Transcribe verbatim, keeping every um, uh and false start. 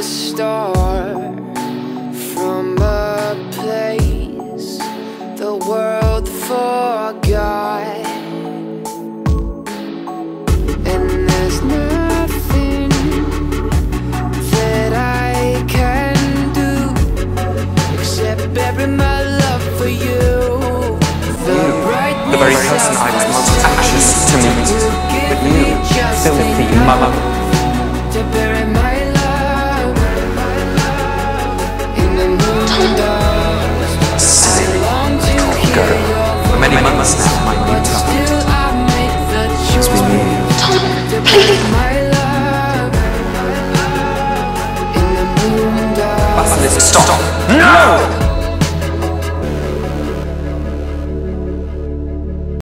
star from a place the world forgot. And there's nothing that I can do except bury my love for you. The, the very person I was most anxious to meet, but you, filthy mother. To bury my love in the moondust. Silly little girl. For many months now, my new target has been you. Tom, please. But stop! No!